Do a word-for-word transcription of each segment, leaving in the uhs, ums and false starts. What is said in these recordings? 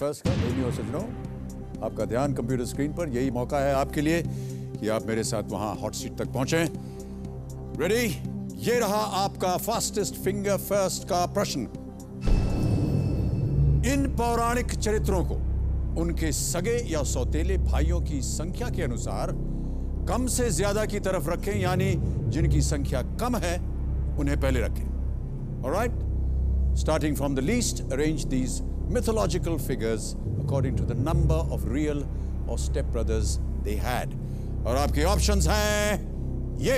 First का। देवियों और सज्जनों, आपका ध्यान कंप्यूटर स्क्रीन पर। यही मौका है आपके लिए कि आप मेरे साथ वहां हॉट सीट तक पहुंचे। रेडी? ये रहा आपका फास्टेस्ट फिंगर फर्स्ट का प्रश्न। इन पौराणिक चरित्रों को उनके सगे या सौतेले भाइयों की संख्या के अनुसार कम से ज्यादा की तरफ रखें, यानी जिनकी संख्या कम है उन्हें पहले रखें। Alright? Starting from the least, arrange these mythological figures according to the number of real or stepbrothers they had. और आपके ऑप्शंस हैं ये: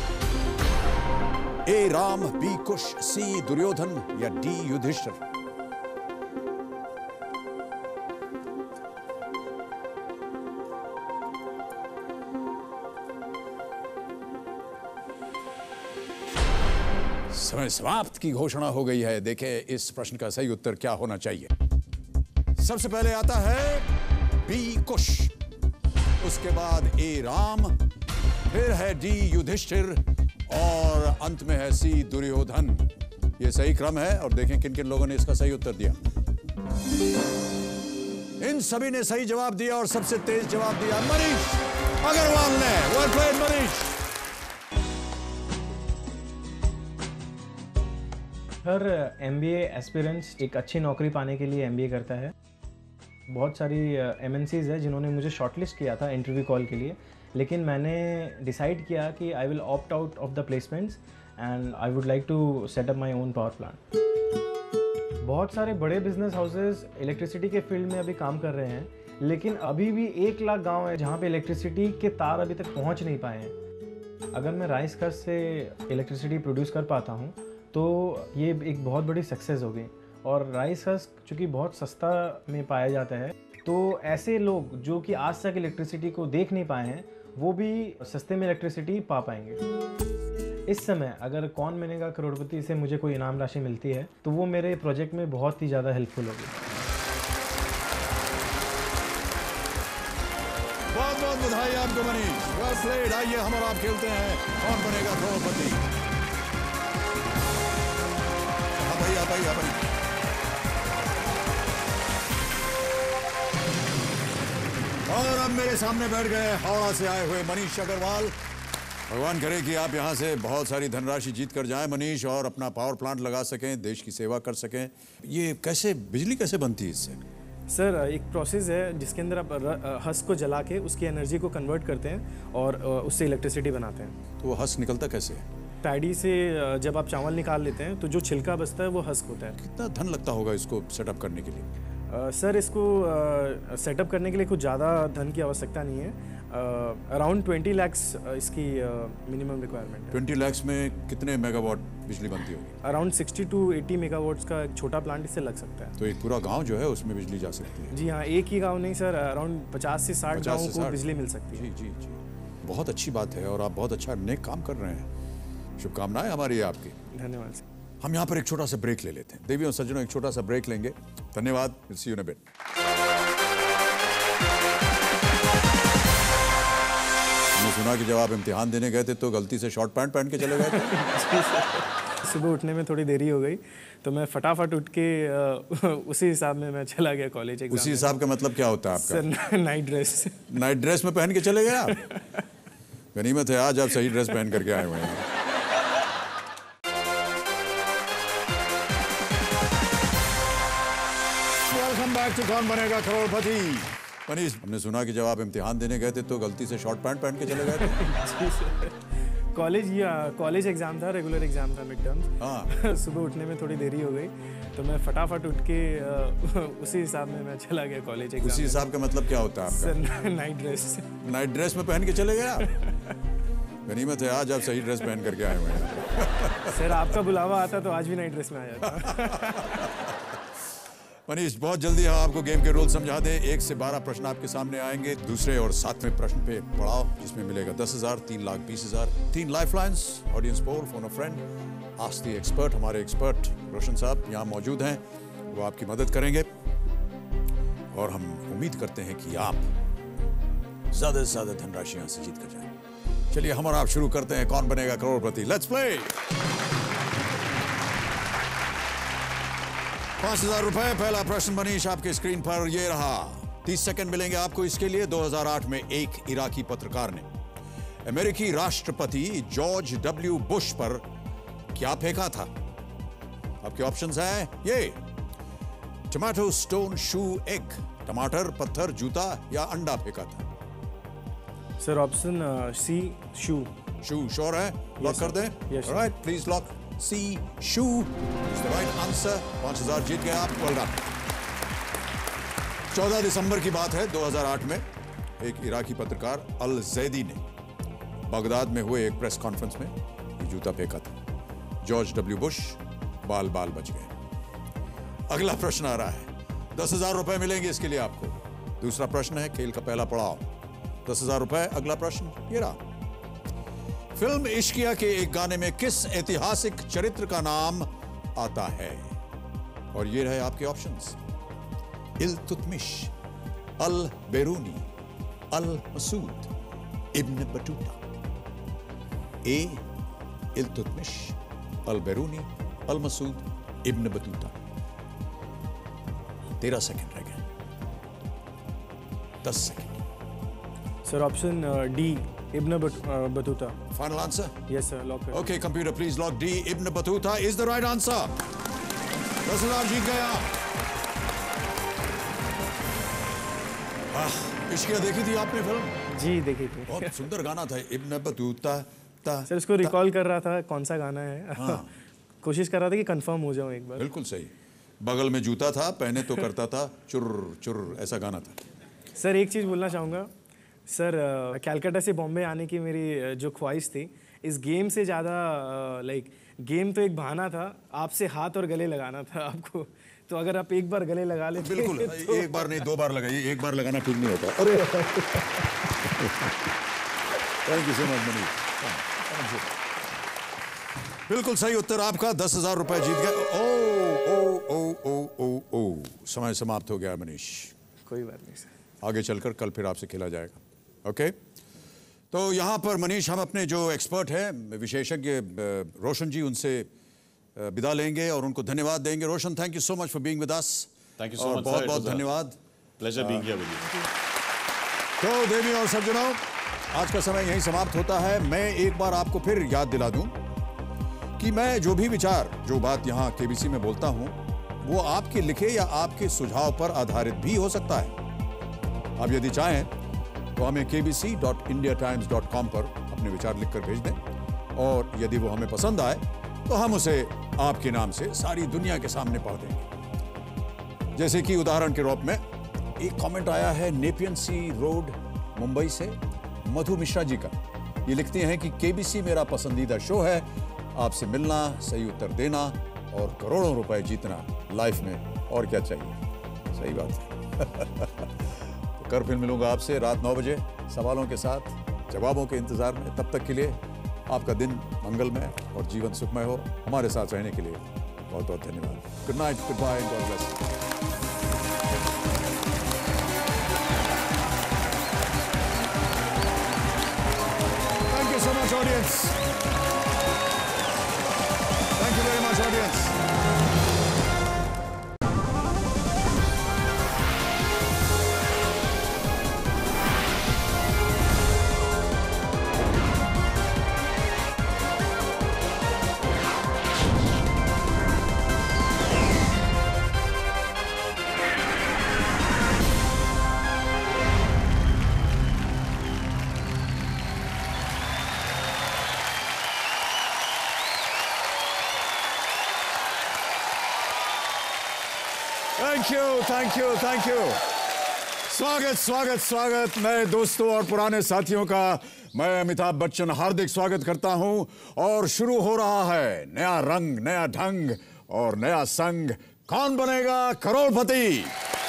A Ram, B Kush, C Duryodhan या डी युधिष्ठिर। समय समाप्त की घोषणा हो गई है। देखें इस प्रश्न का सही उत्तर क्या होना चाहिए। सबसे पहले आता है बी कुश, उसके बाद ए राम, फिर है डी युधिष्ठिर और अंत में है सी दुर्योधन। ये सही क्रम है और देखें किन किन लोगों ने इसका सही उत्तर दिया। इन सभी ने सही जवाब दिया और सबसे तेज जवाब दिया मनीष अग्रवाल ने। Well played Manish. हर एमबीए एस्पिरेंट्स एक अच्छी नौकरी पाने के लिए एमबीए करता है। बहुत सारी एमएनसीज है जिन्होंने मुझे शॉर्टलिस्ट किया था इंटरव्यू कॉल के लिए, लेकिन मैंने डिसाइड किया कि I will opt out of the placements and I would like to set up my own power plant. बहुत सारे बड़े बिजनेस हाउसेस इलेक्ट्रिसिटी के फील्ड में अभी काम कर रहे हैं, लेकिन अभी भी एक लाख गाँव है जहाँ पे इलेक्ट्रिसिटी के तार अभी तक पहुँच नहीं पाए हैं। अगर मैं राइस खस से इलेक्ट्रिसिटी प्रोड्यूस कर पाता हूँ तो ये एक बहुत बड़ी सक्सेस होगी। और राइस हस्क चूँकि बहुत सस्ता में पाया जाता है, तो ऐसे लोग जो कि आज तक इलेक्ट्रिसिटी को देख नहीं पाए हैं वो भी सस्ते में इलेक्ट्रिसिटी पा पाएंगे। इस समय अगर कौन बनेगा करोड़पति से मुझे कोई इनाम राशि मिलती है तो वो मेरे प्रोजेक्ट में बहुत ही ज़्यादा हेल्पफुल होगी। बहुत बहुत बधाई आपको मनीष। Well played. आइए हम और आप खेलते हैं कौन बनेगा करोड़पति। भाई भाई भाई और अब मेरे सामने बैठ गए हावड़ा से आए हुए मनीष अग्रवाल। भगवान करे कि आप यहाँ से बहुत सारी धनराशि जीत कर जाएं मनीष, और अपना पावर प्लांट लगा सकें, देश की सेवा कर सकें। ये कैसे, बिजली कैसे बनती है इससे? सर एक प्रोसेस है जिसके अंदर आप हस्क को जला के उसकी एनर्जी को कन्वर्ट करते हैं और उससे इलेक्ट्रिसिटी बनाते हैं। तो वो हस्क निकलता कैसे है? पैडी से जब आप चावल निकाल लेते हैं तो जो छिलका बचता है वो हस्क होता है। कितना धन लगता होगा इसको सेटअप करने के लिए? uh, सर इसको सेटअप uh, करने के लिए कुछ ज़्यादा धन की आवश्यकता नहीं है। अराउंड ट्वेंटी लैक्स इसकी मिनिमम रिक्वायरमेंट है। ट्वेंटी लैक्स में कितने मेगावाट बिजली बनती होगी? Around sixty to eighty megawatts का एक छोटा प्लांट इससे लग सकता है। तो एक पूरा गांव जो है उसमें बिजली जा सकती है? जी हाँ, एक ही गांव नहीं सर, अराउंड पचास से साठ गाँवों को बिजली मिल सकती है। जी जी जी, बहुत अच्छी बात है और आप बहुत अच्छा नेक काम कर रहे हैं। शुभकामनाएं हमारी आपकी। धन्यवाद सर। हम यहाँ पर एक छोटा सा ब्रेक ले लेते हैं। देवियों और सज्जनों, एक छोटा सा ब्रेक लेंगे। धन्यवाद। See you in a bit. हमने सुना कि जब आप इम्तिहान देने गए थे तो गलती से शॉर्ट पैंट पहन के चले गए थे। सुबह उठने में थोड़ी देरी हो गई तो मैं फटाफट उठ के उसी हिसाब में मैं चला गया कॉलेज एग्जाम। उसी हिसाब का मतलब क्या होता है आपका? Sir night dress. Night dress में पहन के चले गए आप? गनीमत है आज आप सही ड्रेस पहन करके आए हुए हैं। Welcome back to Kaun Banega करोड़पति। मनीष, हमने सुना कि जब आप इम्तिहान देने गए थे तो गलती से शॉर्ट पैंट पहन के चले गए थे। कॉलेज या कॉलेज एग्जाम था, रेगुलर एग्जाम था, मिड टर्म्स। हाँ। सुबह उठने में थोड़ी देरी हो गई तो मैं फटाफट उठ के उसी हिसाब में मैं चला गया कॉलेज एग्जाम। उसी हिसाब का मतलब क्या होता है आपका? Sir night dress. Night dress में पहन के चले गए आप? गनीमत है आज आप सही ड्रेस पहन करके आए हुए हैं। सर आपका बुलावा आता तो आज भी नाइट ड्रेस में आ जाता। मनीष, बहुत जल्दी हम आपको गेम के रूल समझा दें। एक से बारह प्रश्न आपके सामने आएंगे। दूसरे और सातवें प्रश्न पे पड़ाव, जिसमें मिलेगा दस हजार, तीन लाख बीस हजार, तीन life lines, audience poll, phone a friend, ask the expert. हमारे एक्सपर्ट रोशन साहब यहाँ मौजूद हैं, वो आपकी मदद करेंगे और हम उम्मीद करते हैं कि आप ज्यादा से ज्यादा धनराशि यहाँ से जीत कर जाएं। चलिए हम और आप शुरू करते हैं कौन बनेगा करोड़पति। Let's play. पांच हजार रुपए। पहला प्रश्न मनीष आपके स्क्रीन पर ये रहा। तीस सेकंड मिलेंगे आपको इसके लिए। दो हज़ार आठ में एक इराकी पत्रकार ने अमेरिकी राष्ट्रपति जॉर्ज डब्ल्यू बुश पर क्या फेंका था? आपके ऑप्शंस हैं ये: टमाटो, स्टोन, शू, एग। टमाटर, पत्थर, जूता या अंडा फेंका था? Sir option C, shoe. Shoe sure है? लॉक कर दें? Yes, sir. Right, please lock C, shoe is the right answer. पांच हजार जीत गए आप। Well done. चौदह दिसंबर की बात है दो हज़ार आठ में एक इराकी पत्रकार अल जैदी ने बगदाद में हुए एक प्रेस कॉन्फ्रेंस में ये जूता फेंका था। जॉर्ज डब्ल्यू बुश बाल बाल बच गए। अगला प्रश्न आ रहा है। दस हजार रुपए मिलेंगे इसके लिए आपको। दूसरा प्रश्न है खेल का पहला पड़ाव। दस हजार रुपए। अगला प्रश्न ये रहा। फिल्म इश्किया के एक गाने में किस ऐतिहासिक चरित्र का नाम आता है? और ये रहे आपके ऑप्शंस: इल्तुतमिश, अल बेरूनी, अल मसूद, इब्न बटूता। ए इल्तुतमिश, अल बेरूनी, अल मसूद, इब्न बतूता। तेरह सेकंड रह गए। दस सेकंड। Sir option D, Ibn Battuta. Final answer? Yes sir, lock करें। Okay computer please lock D, Ibn Battuta is the right answer. दस हजार जीत गए आप। इश्किया देखी थी आपने फिल्म? जी देखी थी। बहुत सुंदर गाना था, इब्न बतूता ता। सर इसको रिकॉल कर रहा था कौन सा गाना है। हाँ। कोशिश कर रहा था कि कंफर्म हो जाऊं एक बार। बिल्कुल सही। बगल में जूता था, पहने तो करता था चुर चुर, ऐसा गाना था। सर एक चीज़ बोलना चाहूँगा सर, कैलकाटा से बॉम्बे आने की मेरी जो ख्वाहिश थी, इस गेम से ज़्यादा लाइक गेम तो एक बहाना था, आपसे हाथ और गले लगाना था आपको। तो अगर आप एक बार गले लगा लेते बिल्कुल तो... एक बार नहीं दो बार लगाइए, एक बार लगाना ठीक नहीं होता। अरे thank you so much Manish. बिल्कुल सही उत्तर आपका। दस हजार रुपए जीत गए। ओ ओ ओ ओ ओ ओ समय समाप्त हो गया मनीष। कोई बात नहीं सर, आगे चलकर कल फिर आपसे खेला जाएगा। ओके, तो यहाँ पर मनीष हम अपने जो एक्सपर्ट हैं, विशेषज्ञ रोशन जी, उनसे विदा लेंगे और उनको धन्यवाद देंगे। Roshan, thank you so much for being with us. Thank you so much. बहुत बहुत धन्यवाद। Pleasure being here with you. तो देवी और सज्जनों, आज का समय यहीं समाप्त होता है। मैं एक बार आपको फिर याद दिला दूं कि मैं जो भी विचार, जो बात यहाँ केबीसी में बोलता हूँ, वो आपके लिखे या आपके सुझाव पर आधारित भी हो सकता है। आप यदि चाहें तो हमें K B C dot Indiatimes dot com पर अपने विचार लिखकर भेज दें, और यदि वो हमें पसंद आए तो हम उसे आपके नाम से सारी दुनिया के सामने पढ़ देंगे। जैसे कि उदाहरण के रूप में एक कमेंट आया है नेपियन सी रोड मुंबई से मधु मिश्रा जी का। ये लिखते हैं कि केबीसी मेरा पसंदीदा शो है, आपसे मिलना, सही उत्तर देना और करोड़ों रुपए जीतना लाइफ में और क्या चाहिए। सही बात है। तो कर फिर मिलूंगा आपसे रात नौ बजे सवालों के साथ, जवाबों के इंतजार में। तब तक के लिए आपका दिन मंगलमय और जीवन सुखमय हो। हमारे साथ रहने के लिए बहुत बहुत धन्यवाद। Good night, good bye and God bless. Thank you so much, audience. Thank you very much, audience. Thank you, thank you, thank you. स्वागत स्वागत स्वागत नए दोस्तों और पुराने साथियों का मैं अमिताभ बच्चन हार्दिक स्वागत करता हूं। और शुरू हो रहा है नया रंग, नया ढंग और नया संग। कौन बनेगा करोड़पति?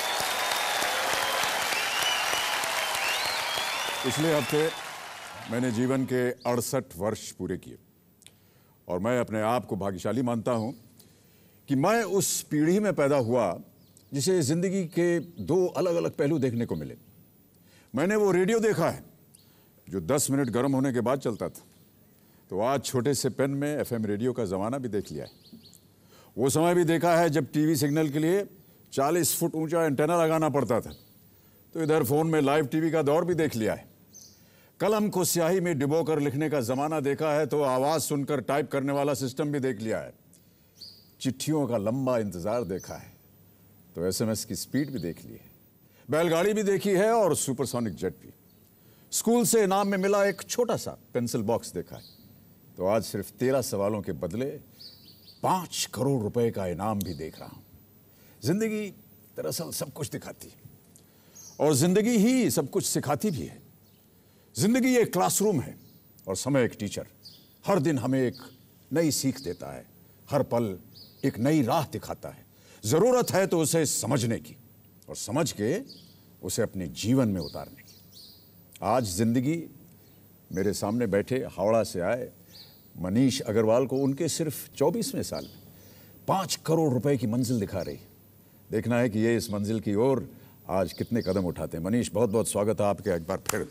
पिछले हफ्ते मैंने जीवन के अड़सठ वर्ष पूरे किए और मैं अपने आप को भाग्यशाली मानता हूं कि मैं उस पीढ़ी में पैदा हुआ जिसे जिंदगी के दो अलग अलग पहलू देखने को मिले। मैंने वो रेडियो देखा है जो दस मिनट गर्म होने के बाद चलता था, तो आज छोटे से पेन में एफ एम रेडियो का ज़माना भी देख लिया है। वो समय भी देखा है जब टीवी सिग्नल के लिए चालीस फुट ऊंचा एंटेना लगाना पड़ता था। तो इधर फोन में लाइव टीवी का दौर भी देख लिया है। कलम को स्याही में डुबोकर लिखने का जमाना देखा है, तो आवाज सुनकर टाइप करने वाला सिस्टम भी देख लिया है। चिट्ठियों का लंबा इंतजार देखा है, तो एसएमएस की स्पीड भी देख ली है। बैलगाड़ी भी देखी है और सुपरसोनिक जेट भी। स्कूल से इनाम में मिला एक छोटा सा पेंसिल बॉक्स देखा है, तो आज सिर्फ तेरह सवालों के बदले पांच करोड़ रुपए का इनाम भी देख रहा हूं। जिंदगी दरअसल सब कुछ दिखाती है और जिंदगी ही सब कुछ सिखाती भी है। जिंदगी एक क्लासरूम है और समय एक टीचर। हर दिन हमें एक नई सीख देता है, हर पल एक नई राह दिखाता है। जरूरत है तो उसे समझने की और समझ के उसे अपने जीवन में उतारने की। आज जिंदगी मेरे सामने बैठे हावड़ा से आए मनीष अग्रवाल को उनके सिर्फ चौबीसवें साल में पांच करोड़ रुपए की मंजिल दिखा रही। देखना है कि ये इस मंजिल की ओर आज कितने कदम उठाते हैं। मनीष, बहुत बहुत स्वागत है आपके एक बार फिर।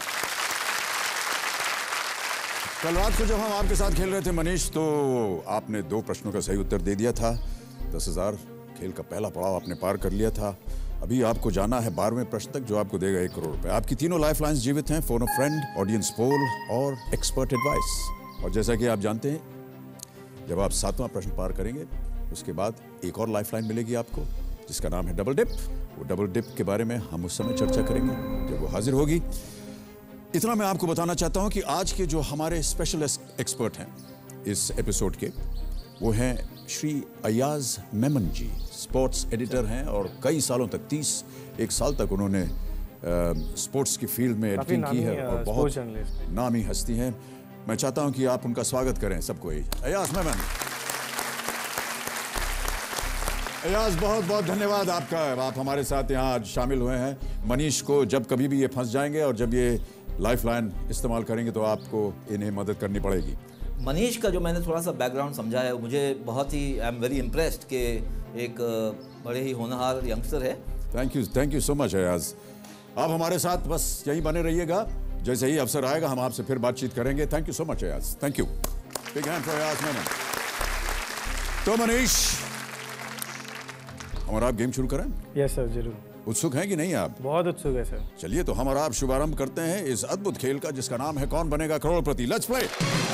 कल रात को जब हम आपके साथ खेल रहे थे मनीष, तो आपने दो प्रश्नों का सही उत्तर दे दिया था। दस हजार खेल का पहला पड़ाव आपने पार कर लिया था। अभी आपको जाना है बारहवें प्रश्न तक, जो आपको देगा एक करोड़ रुपए। आपकी तीनों लाइफ लाइन्स जीवित हैं, phone a friend, audience poll और एक्सपर्ट एडवाइस। और जैसा कि आप जानते हैं, जब आप सातवां प्रश्न पार करेंगे उसके बाद एक और लाइफ लाइन मिलेगी आपको, जिसका नाम है डबल डिप। वो डबल डिप के बारे में हम उस समय चर्चा करेंगे जब वो हाजिर होगी। इतना मैं आपको बताना चाहता हूं कि आज के जो हमारे स्पेशल एक्सपर्ट हैं इस एपिसोड के, वो हैं श्री अयाज मेमन जी। स्पोर्ट्स एडिटर हैं और कई सालों तक, तीस एक साल तक उन्होंने स्पोर्ट्स की फील्ड में एडिटिंग की है और बहुत नामी हस्ती हैं। मैं चाहता हूं कि आप उनका स्वागत करें सबको। अयाज मेमन। अयाज, बहुत बहुत धन्यवाद आपका, आप हमारे साथ यहाँ आज शामिल हुए हैं। मनीष को जब कभी भी ये फंस जाएंगे और जब ये लाइफ लाइन इस्तेमाल करेंगे तो आपको इन्हें मदद करनी पड़ेगी। मनीष का जो मैंने थोड़ा सा बैकग्राउंड समझा है, मुझे बहुत ही आई एम वेरी इम्प्रेस्ड कि एक बड़े ही होनहार यंगस्टर है। Thank you, thank you so much Ayaz. आप हमारे साथ बस यहीं बने रहिएगा, जैसे ही अवसर आएगा हम आपसे फिर बातचीत करेंगे। Thank you so much Ayaz, thank you. Big hand for Ayaz Memon. तो मनीष, हम और आप गेम शुरू करें? यस सर, जरूर। उत्सुक हैं कि नहीं आप? बहुत उत्सुक है सर। चलिए तो हम और आप शुभारंभ करते हैं इस अद्भुत खेल का, जिसका नाम है कौन बनेगा करोड़पति। Let's play.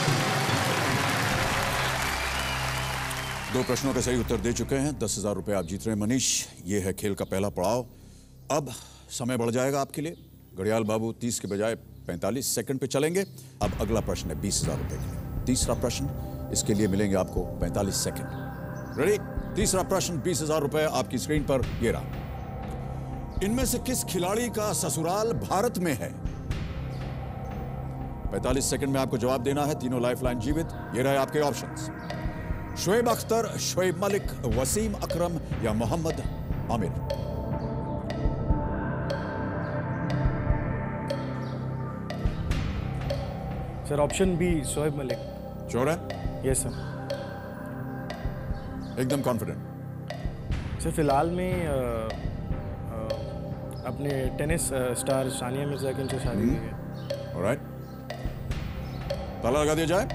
दो प्रश्नों का सही उत्तर दे चुके हैं, दस हजार रुपए आप जीत रहे हैं मनीष। ये है खेल का पहला पड़ाव। अब समय बढ़ जाएगा आपके लिए। घड़ियाल बाबू तीस के बजाय पैंतालीस सेकंड पे चलेंगे। अब अगला प्रश्न है बीस हजार रुपए के। तीसरा प्रश्न, इसके लिए मिलेंगे आपको पैंतालीस सेकंड। रेडी? तीसरा प्रश्न, बीस हजार रुपए आपकी स्क्रीन पर ये रहा। इनमें से किस खिलाड़ी का ससुराल भारत में है? पैंतालीस सेकंड में आपको जवाब देना है। तीनों लाइफलाइन जीवित। ये रहे आपके ऑप्शंस। शोएब अख्तर, शोएब मलिक, वसीम अकरम या Mohammad Amir. Sir option B, Shoaib Malik. Sure है? Yes sir. एकदम कॉन्फिडेंट? सर फिलहाल में आ, आ, अपने टेनिस स्टार सानिया मिर्जा की उनसे शादी हुई है। ऑलराइट, ताला लगा दिया जाए।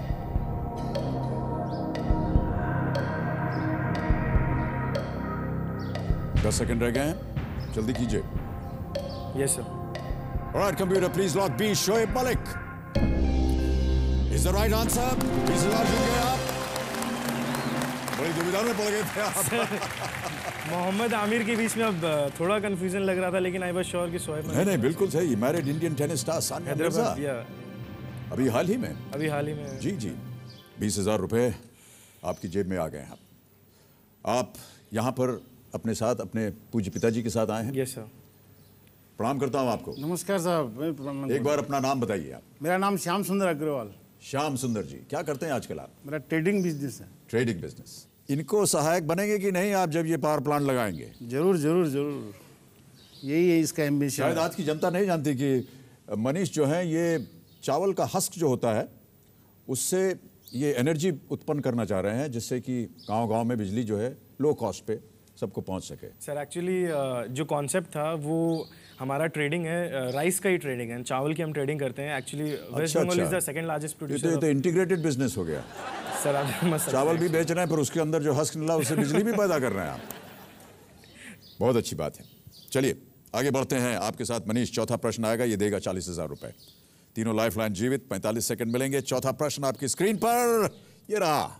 दस सेकंड रह गए हैं, जल्दी कीजिए। Yes sir. Alright computer, please lock B, Shoaib Malik is the right answer. बीस हजार जीत गए आप। बड़ी दुविधा में पड़ गए थे आप। मोहम्मद आमिर के बीच में अब थोड़ा कंफ्यूजन लग रहा था, लेकिन आई वाज श्योर कि शोएब। नहीं नहीं, बिल्कुल सही। Married Indian tennis star Sania Mirza, अभी हाल ही में अभी हाल ही में जी जी बीस हजार रुपए आपकी जेब में आ गए हैं। आप यहाँ पर अपने साथ अपने पूज्य पिताजी के साथ आए हैं। Yes sir. प्रणाम करता हूँ आपको। नमस्कार साहब। एक बार अपना नाम बताइए आप। मेरा नाम श्याम सुंदर अग्रवाल। श्याम सुंदर जी, क्या करते हैं आजकल आप? मेरा ट्रेडिंग बिजनेस है। Trading business. इनको सहायक बनेंगे कि नहीं आप जब ये पावर प्लांट लगाएंगे? जरूर जरूर जरूर, यही है इसका एम्बिशन। शायद आज की जनता नहीं जानती कि मनीष जो है ये चावल का हस्क जो होता है उससे ये एनर्जी उत्पन्न करना चाह रहे हैं, जिससे कि गांव-गांव में बिजली जो है लो कॉस्ट पे सबको पहुंच सके। सर एक्चुअली जो कॉन्सेप्ट था वो हमारा ट्रेडिंग है, राइस का ही ट्रेडिंग है, चावल की हम ट्रेडिंग करते हैं। Actually West Bengal is the second largest producer. ये तो इंटीग्रेटेड बिजनेस हो गया। सर आप मस्त चावल भी बेच रहे हैं पर उसके अंदर जो हस्क निकला उससे बिजली भी पैदा कर रहे हैं आप। बहुत अच्छी बात है। चलिए आगे बढ़ते हैं आपके साथ मनीष। चौथा प्रश्न आएगा, ये देगा चालीस हजार रुपए। तीनों लाइफलाइन जीवित, पैंतालीस सेकंड मिलेंगे। चौथा प्रश्न आपकी स्क्रीन पर ये रहा।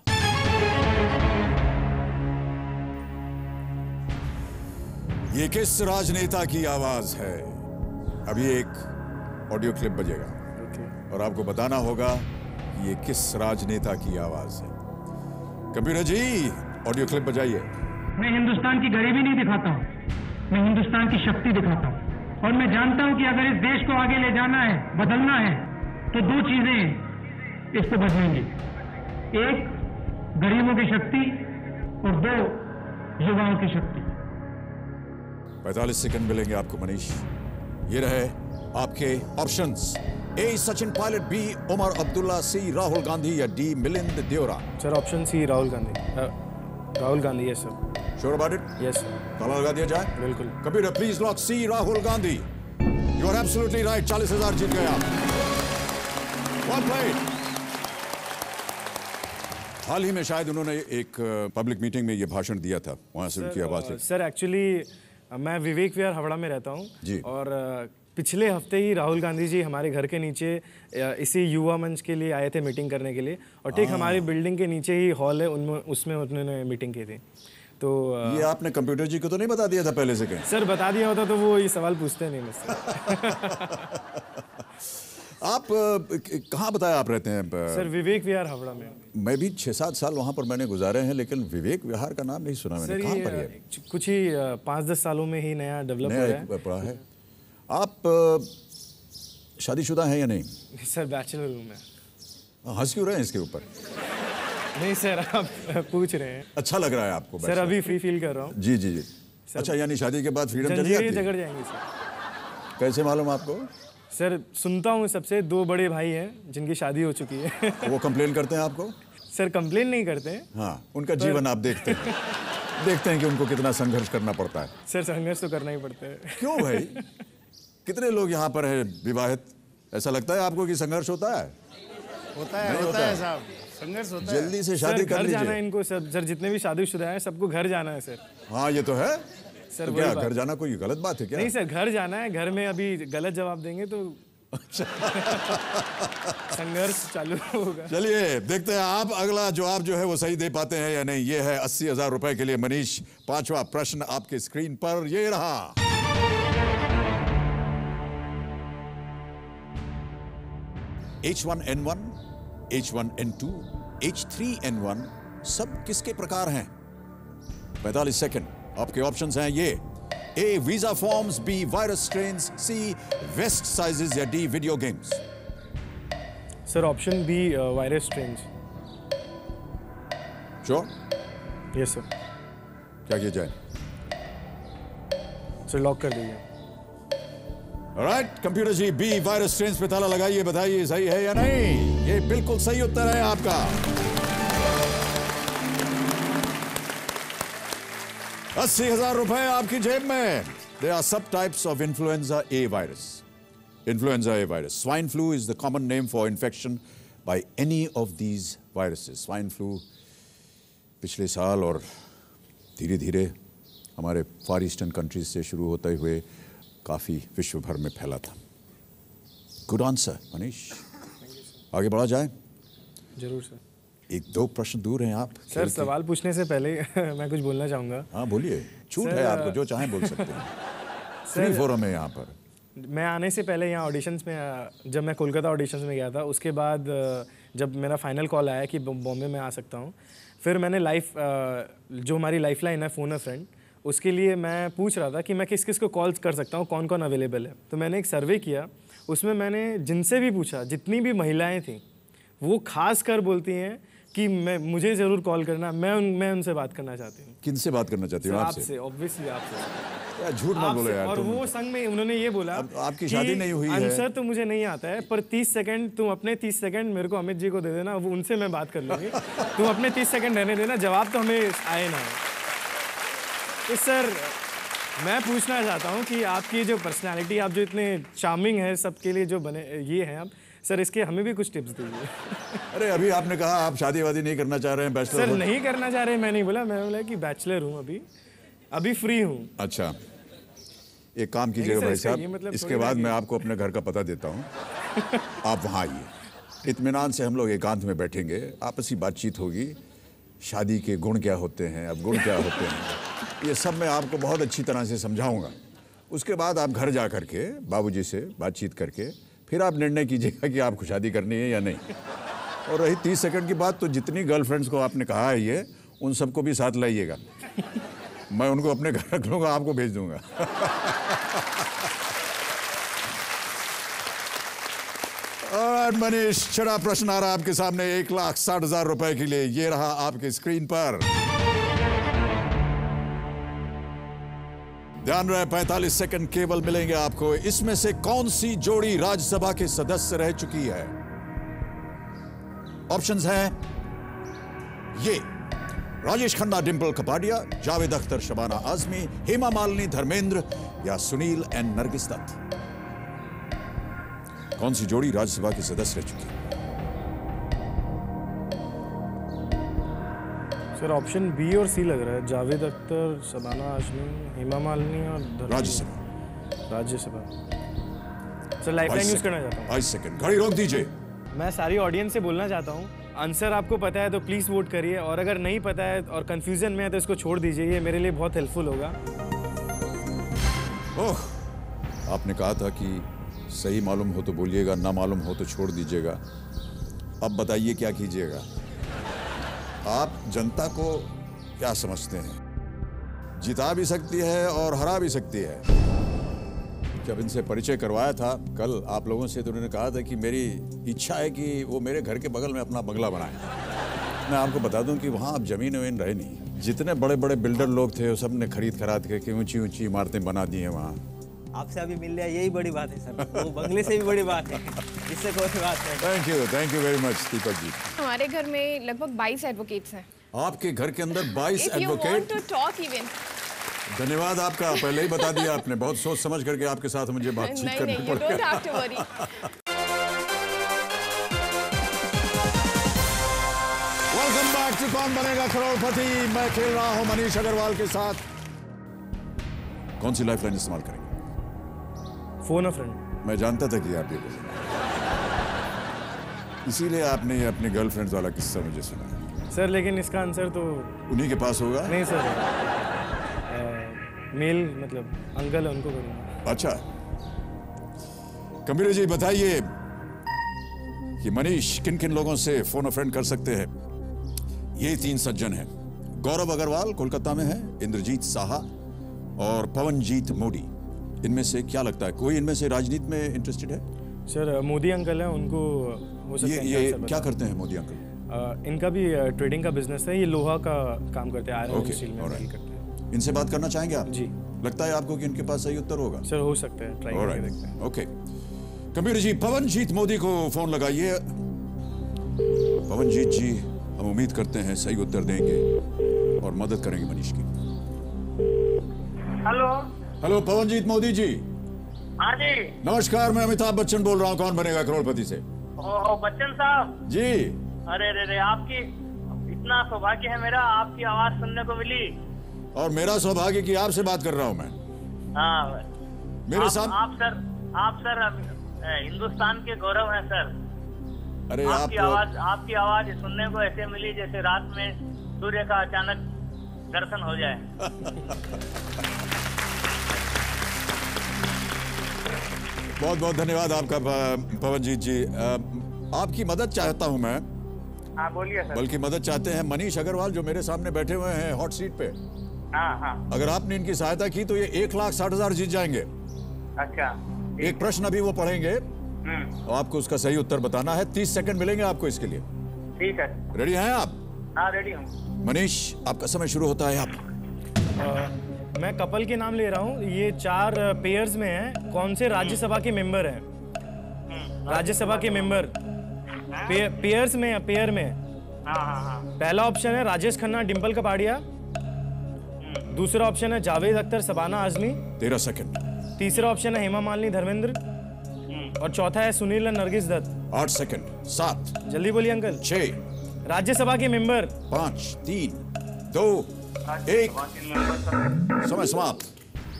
ये किस राजनेता की आवाज है? अभी एक ऑडियो क्लिप बजेगा और आपको बताना होगा कि ये किस राजनेता की आवाज है। कंप्यूटर जी ऑडियो क्लिप बजाइए। मैं हिंदुस्तान की गरीबी नहीं दिखाता हूँ, मैं हिंदुस्तान की शक्ति दिखाता हूँ। और मैं जानता हूँ कि अगर इस देश को आगे ले जाना है, बदलना है, तो दो चीजें इसको बदलेंगी। एक गरीबों की शक्ति और दो युवाओं की शक्ति। पैंतालीस सेकंड मिलेंगे आपको मनीष। ये रहे आपके options. A Sachin Pilot, B Omar Abdullah, C Rahul Gandhi या D Milind Deora. Sir option C Rahul Gandhi. Uh, Rahul Gandhi, yes sir. Sure about it? Yes sir. ताला लगा दिया जाए? बिल्कुल। Computer please lock C Rahul Gandhi. You are absolutely right. चालीस हजार जीत गए आप। One plate. हाल ही में शायद उन्होंने एक पब्लिक मीटिंग में ये भाषण दिया था, वहां से उनकी आवाज थी। सर एक्चुअली मैं विवेक विहार हावड़ा में रहता हूँ जी। और अ, पिछले हफ्ते ही राहुल गांधी जी हमारे घर के नीचे अ, इसी युवा मंच के लिए आए थे मीटिंग करने के लिए, और ठीक हमारी बिल्डिंग के नीचे ही हॉल है, उनमें उसमें उन्होंने मीटिंग की थी। तो अ, ये आपने कंप्यूटर जी को तो नहीं बता दिया था पहले से कहीं? सर बता दिया होता तो वो ये सवाल पूछते नहीं मुझसे। आप अ, कहाँ बताया आप रहते हैं? सर विवेक विहार हावड़ा में। मैं भी छह सात साल वहां पर मैंने गुजारे हैं, लेकिन विवेक विहार का नाम नहीं सुना मैंने। सर कहाँ ये पर है? अ, कुछ ही अ, पाँच दस सालों में ही नया डेवलप नया हो एक रहा पड़ा है। आप अ, शादीशुदा हैं या नहीं? है। सर बैचलर रूम में। हंस क्यों रहे हैं इसके ऊपर? नहीं सर आप पूछ रहे हैं। अच्छा लग रहा है आपको? सर अभी फ्री फील कर रहा हूँ। जी जी जी। अच्छा, यानी शादी के बाद फ्रीडम चली जंजीरें जाती है? जगड़ जाएंगे सर। कैसे मालूम आपको? सर सुनता हूँ सबसे, दो बड़े भाई हैं जिनकी शादी हो चुकी है। वो कंप्लेन करते हैं आपको? सर कंप्लेन नहीं करते हैं। हाँ, उनका जीवन आप देखते हैं, देखते हैं कि उनको कितना संघर्ष करना पड़ता है। सर संघर्ष तो करना ही पड़ता है। क्यों भाई? कितने लोग यहाँ पर हैं विवाहित? ऐसा लगता है आपको कि संघर्ष होता है? होता है, होता है साहब, संघर्ष होता है। जल्दी से सर शादी कर घर जाना है लीजिए। इनको सर, सर जितने भी शादीशुदा हैं सबको घर जाना है सर। हाँ ये तो है। सर तो वही क्या बात। घर जाना कोई गलत बात है क्या? नहीं सर घर जाना है, घर में अभी गलत जवाब देंगे तो संघर्ष चालू होगा। चलिए देखते हैं आप अगला जवाब जो है वो सही दे पाते हैं या नहीं। ये है अस्सी हजार रुपए के लिए मनीष। पांचवा प्रश्न आपके स्क्रीन पर ये रहा। H one N one, H one N two, H three N one सब किसके प्रकार हैं? पैंतालीस सेकंड। आपके ऑप्शंस हैं ये। A visa forms, B virus strains, C waist sizes या D video games. Sir option B virus strains. Sure? Yes sir. क्या किया जाए? सर लॉक कर दीजिए। Right computer ji, B virus strains पे ताला लगाइए, बताइए सही है या नहीं। ये बिल्कुल सही उत्तर है आपका। अस्सी हजार रुपए आपकी जेब में। There are subtypes of influenza A virus. Influenza A virus. Swine flu is the common name for infection by any of these viruses. Swine flu पिछले साल और धीरे धीरे हमारे फार ईस्टर्न कंट्रीज से शुरू होते हुए काफ़ी विश्व भर में फैला था। Good answer Manish. आगे बढ़ा जाए? जरूर सर। एक दो प्रश्न दूर हैं आप। सर सवाल पूछने से पहले मैं कुछ बोलना चाहूँगा। हाँ बोलिए, छूट सर, है आपको, जो चाहें बोल सकते हैं। फ्री फोरम है यहाँ पर। मैं आने से पहले यहाँ ऑडिशंस में, जब मैं कोलकाता ऑडिशंस में गया था, उसके बाद जब मेरा फाइनल कॉल आया कि बॉम्बे में आ सकता हूँ, फिर मैंने लाइफ जो हमारी लाइफ लाइन है फ़ोन अ फ्रेंड, उसके लिए मैं पूछ रहा था कि मैं किस किस को कॉल कर सकता हूँ, कौन कौन अवेलेबल है। तो मैंने एक सर्वे किया, उसमें मैंने जिनसे भी पूछा, जितनी भी महिलाएं थीं वो खास कर बोलती हैं कि मैं मुझे ज़रूर कॉल करना, मैं उन मैं उनसे बात करना चाहती हूँ। किनसे बात करना चाहती हूँ? आपसे? आपसे, ऑब्वियसली आपसे। यार झूठ मत बोलो यार। और तुम वो संग में उन्होंने ये बोला अब आपकी शादी नहीं हुई है। आंसर तो मुझे नहीं आता है, पर तीस सेकंड तुम अपने तीस सेकंड मेरे को अमित जी को दे देना, वो उनसे मैं बात कर लूँगी। तुम अपने तीस सेकंड रहने देना, जवाब तो हमें आए ना। तो सर मैं पूछना चाहता हूँ कि आपकी जो पर्सनालिटी, आप जो इतने चार्मिंग है, सबके लिए जो बने ये हैं आप, सर इसके हमें भी कुछ टिप्स दीजिए। अरे अभी आपने कहा आप शादी वादी नहीं करना चाह रहे हैं, बैचलर सर नहीं करना चाह रहे, मैं नहीं बोला, मैं बोला कि बैचलर हूँ, अभी अभी फ्री हूँ। अच्छा, एक काम कीजिएगा भाई साहब, मतलब इसके बाद मैं आपको अपने घर का पता देता हूँ, आप वहाँ आइए, इत्मीनान से हम लोग एकांत में बैठेंगे, आपसी बातचीत होगी, शादी के गुण क्या होते हैं, अब गुण क्या होते हैं, ये सब मैं आपको बहुत अच्छी तरह से समझाऊंगा। उसके बाद आप घर जा करके बाबूजी से बातचीत करके फिर आप निर्णय कीजिएगा कि आपको शादी करनी है या नहीं। और रही तीस सेकंड की बात, तो जितनी गर्लफ्रेंड्स को आपने कहा है ये, उन सबको भी साथ लाइएगा, मैं उनको अपने घर रख लूँगा, आपको भेज दूंगा। और मनीष, छठा प्रश्न आ रहा आपके सामने एक लाख साठ हजार रुपए के लिए, ये रहा आपके स्क्रीन पर। ध्यान रहे, पैंतालीस सेकंड केवल मिलेंगे आपको। इसमें से कौन सी जोड़ी राज्यसभा के सदस्य रह चुकी है? ऑप्शंस हैं ये: राजेश खन्ना, डिंपल कपाडिया, जावेद अख्तर, शबाना आजमी, हेमा मालिनी, धर्मेंद्र या सुनील एंड नरगिस दत्त। कौन सी जोड़ी राज्यसभा के सदस्य रह चुकी है? सर ऑप्शन बी और सी लग रहा है, जावेद अख्तर, शबाना आजमी, हेमा मालिनी और Rajya Sabha. Rajya Sabha sir lifeline use करना चाहता हूँ। बाईस सेकंड, घड़ी रोक दीजिए। मैं सारी ऑडियंस से बोलना चाहता हूँ, आंसर आपको पता है तो प्लीज़ वोट करिए, और अगर नहीं पता है और कंफ्यूजन में है तो इसको छोड़ दीजिए, ये मेरे लिए बहुत हेल्पफुल होगा। ओह, आपने कहा था कि सही मालूम हो तो बोलिएगा, ना मालूम हो तो छोड़ दीजिएगा। अब बताइए क्या कीजिएगा? आप जनता को क्या समझते हैं? जिता भी सकती है और हरा भी सकती है। जब इनसे परिचय करवाया था कल आप लोगों से, तो उन्होंने कहा था कि मेरी इच्छा है कि वो मेरे घर के बगल में अपना बंगला बनाए। मैं आपको बता दूं कि वहाँ अब जमीन वमीन रहे नहीं, जितने बड़े बड़े बिल्डर लोग थे वो सब ने खरीद खराद के ऊंची ऊंची इमारतें बना दी हैं वहाँ। आपसे अभी मिल लिया, यही बड़ी बात है सर, वो बंगले से भी बड़ी बात है, इससे कोई बात नहीं। Thank you, thank you very much Deepak ji. हमारे घर में लगभग बाईस एडवोकेट्स हैं। आपके घर के अंदर बाईस If you want advocate? to talk even. धन्यवाद आपका, पहले ही बता दिया आपने, बहुत सोच समझ करके आपके साथ मुझे बातचीत नहीं करनी नहीं, you पड़ी। don't have to worry. Welcome back to Kaun Banega करोड़पति। मैं खेल रहा हूं मनीष अग्रवाल के साथ। कौन सी लाइफलाइन इस्तेमाल करेंगे? Phone a friend. मैं जानता था कि आप ये बोलेंगे, इसीलिए आपने ये अपनी गर्लफ्रेंड वाला किस्सा मुझे सुना। सर लेकिन इसका आंसर तो उन्हीं के पास होगा? नहीं सर, मेल मतलब अंकल है, उनको करूँगा। अच्छा, कबीर जी बताइए कि मनीष किन किन लोगों से फोन अ फ्रेंड कर सकते हैं? ये तीन सज्जन हैं। गौरव अग्रवाल कोलकाता में है, इंद्रजीत साहा और पवनजीत मोदी। इनमें से क्या लगता है, कोई इनमें से राजनीति में इंटरेस्टेड है? सर मोदी अंकल है, उनको हो सकता ये, है ये क्या क्या करते हैं मोदी अंकल? Uh, इनका भी ट्रेडिंग का बिजनेस है, ये लोहा का काम करते हैं, आयरन Okay, स्टील में alright. डील करते हैं। इनसे बात करना चाहेंगे आप? जी। लगता है आपको कि इनके पास सही उत्तर होगा? सर हो सकता है, ट्राई करके देखते हैं। ओके, कबीर जी पवनजीत मोदी को फोन लगाइए। पवनजीत जी, हम उम्मीद करते हैं सही उत्तर देंगे और मदद करेंगे मनीष की। Hello hello Pawanjeet Modi ji. हाँ जी। नमस्कार, मैं अमिताभ बच्चन बोल रहा हूँ, कौन बनेगा करोड़पति से। ओह बच्चन साहब जी। अरे रे रे, आपकी इतना सौभाग्य है मेरा, आपकी आवाज सुनने को मिली। और मेरा सौभाग्य कि आपसे बात कर रहा हूँ मैं। हाँ मेरे आप, साथ आप सर आप सर अ, हिंदुस्तान के गौरव हैं सर। अरे आपकी आप आवाज आपकी आवाज सुनने को ऐसे मिली जैसे रात में सूर्य का अचानक दर्शन हो जाए। बहुत बहुत धन्यवाद आपका पवनजीत जी। आपकी मदद चाहता हूं मैं। हाँ बोलिए सर। बल्कि मदद चाहते हैं मनीष अग्रवाल जो मेरे सामने बैठे हुए हैं हॉट सीट पे। हाँ हाँ। अगर आपने इनकी सहायता की तो ये एक लाख साठ हजार जीत जाएंगे। अच्छा। एक प्रश्न अभी वो पढ़ेंगे और आपको उसका सही उत्तर बताना है। तीस सेकंड मिलेंगे आपको इसके लिए। ठीक है। रेडी हैं आप? हाँ रेडी हूँ। मनीष आपका समय शुरू होता है। आप uh, मैं कपल के नाम ले रहा हूँ, ये चार पेयर्स में हैं। कौन से राज्यसभा के मेंबर हैं? राज्यसभा के मेंबर पे, पेयर्स में पेयर में हाँ हाँ हाँ। पहला ऑप्शन है राजेश खन्ना, डिंपल कपाडिया। दूसरा ऑप्शन है जावेद अख्तर, शबाना आजमी। तेरह सेकंड। तीसरा ऑप्शन है हेमा मालिनी, धर्मेंद्र। और चौथा है सुनील और नरगिस दत्त। आठ सेकंड। सात। जल्दी बोलिए अंकल। छह। राज्यसभा के मेंबर। पांच, तीन, दो, एक। समय समाप्त।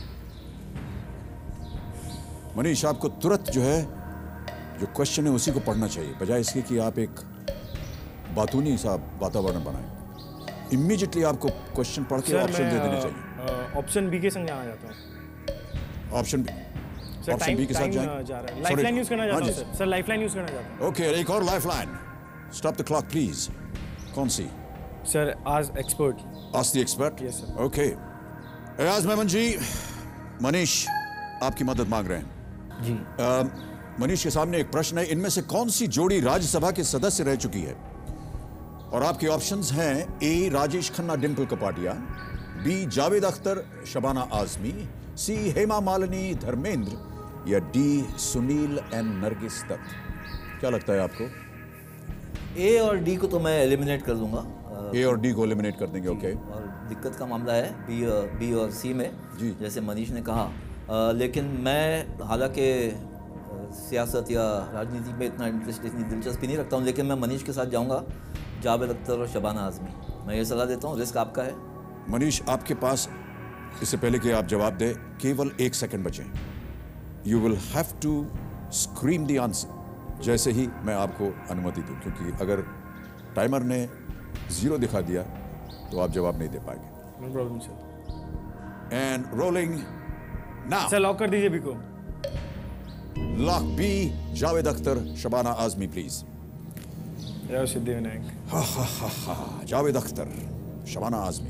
मनीष, आपको तुरंत जो है जो क्वेश्चन है उसी को पढ़ना चाहिए, बजाय इसके कि आप एक बातूनी सा वातावरण बनाएं। इमीडिएटली आपको क्वेश्चन पढ़ के ऑप्शन दे देने चाहिए। ऑप्शन बी के संग जाना चाहता हूँ। Option B. Sir option B के साथ जाएं। जा रहा है। लाइफलाइन यूज करना चाहता हूँ सर। सर लाइफलाइन यूज करना चाहता हूँ। ओके, एक और lifeline. Stop the clock please. कौन सी? Sir ask expert. Ask the expert. Yes sir. Okay, Ayaz Memon ji, Manish आपकी मदद मांग रहे हैं जी। uh, मनीष के सामने एक प्रश्न है, इनमें से कौन सी जोड़ी राज्यसभा के सदस्य रह चुकी है? और आपके ऑप्शंस हैं A Rajesh Khanna Dimple Kapadia, B Javed Akhtar Shabana Azmi, C Hema Malini Dharmendra, या डी सुनील एंड नरगिस दत्त। क्या लगता है आपको? ए और डी को तो मैं एलिमिनेट कर दूंगा। ए और डी को एलिमिनेट कर देंगे। ओके। और दिक्कत का मामला है बी बी और सी में, जी। जैसे मनीष ने कहा। आ, लेकिन मैं हालांकि सियासत या राजनीति में इतना इंटरेस्ट, इतनी दिलचस्पी नहीं रखता हूँ, लेकिन मैं मनीष के साथ जाऊँगा, जावेद अख्तर और शबाना आजमी। मैं ये सलाह देता हूँ, रिस्क आपका है। मनीष, आपके पास इससे पहले कि आप जवाब दें केवल एक सेकंड बचे। You will have to scream the answer जैसे ही मैं आपको अनुमति दूं, क्योंकि अगर टाइमर ने जीरो दिखा दिया तो आप जवाब नहीं दे पाएंगे। No problem sir. And rolling now. Sir lock कर दीजिए बी को। Lock B, Javed Akhtar Shabana Azmi please. Siddhivinayak. हा हा हा हा जावेद अख्तर शबाना आजमी।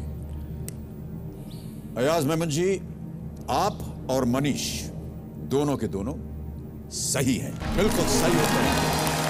अयाज मेमन जी, आप और मनीष दोनों के दोनों सही है, बिल्कुल सही उत्तर है।